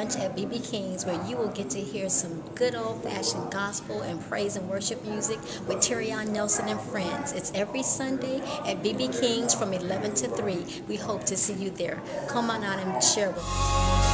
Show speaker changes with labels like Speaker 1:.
Speaker 1: lunch at B.B.Kings, where you will get to hear some good old-fashioned gospel and praise and worship music with Terrion Nelson and friends. It's every Sunday at B.B.Kings from 11 to 3. We hope to see you there. Come on out and share with us.